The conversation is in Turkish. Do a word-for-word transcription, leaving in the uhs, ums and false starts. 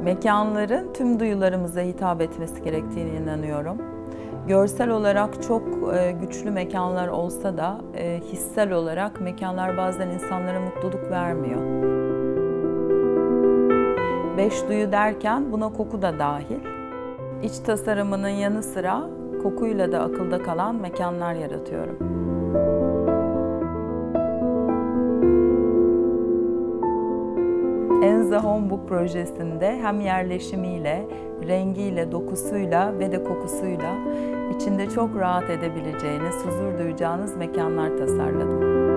Mekanların tüm duyularımıza hitap etmesi gerektiğine inanıyorum. Görsel olarak çok güçlü mekanlar olsa da hissel olarak mekanlar bazen insanlara mutluluk vermiyor. Beş duyu derken buna koku da dahil. İç tasarımının yanı sıra kokuyla da akılda kalan mekanlar yaratıyorum. Enza Homebook projesinde hem yerleşimiyle, rengiyle, dokusuyla ve de kokusuyla içinde çok rahat edebileceğiniz, huzur duyacağınız mekanlar tasarladım.